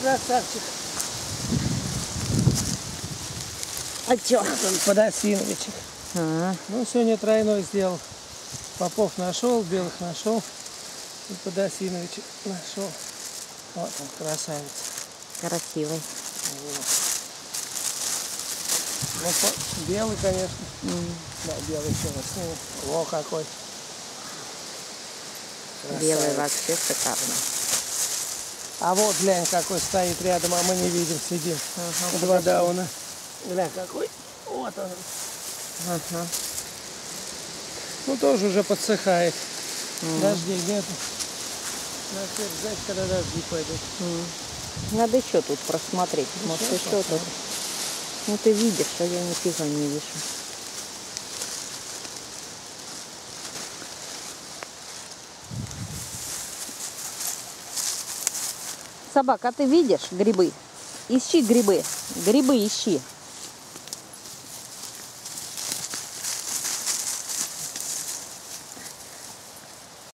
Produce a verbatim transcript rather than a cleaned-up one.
красавчик. А чё? Вот он, подосиновичек. А, Ну, сегодня тройной сделал. Попов нашел, белых нашел. И подосиновичек нашел. Вот он, красавец. красивый. Вот. Ну, по- белый, конечно. М, Да, белый еще снимем. О, какой. Белый Красавец. вообще шикарный. А вот глянь, какой стоит рядом, а мы не видим, сидим. Ага, Два дауна. Глянь, какой. Вот он. ага. Ну, тоже уже подсыхает. М, Дождей нету. Надо теперь ждать, когда дожди пойдут. м. Надо еще тут просмотреть. Ну, Может, сейчас еще тут. посмотрим. Ну, ты видишь, а я нифига не вижу. Собака, а ты видишь грибы? Ищи грибы. Грибы ищи.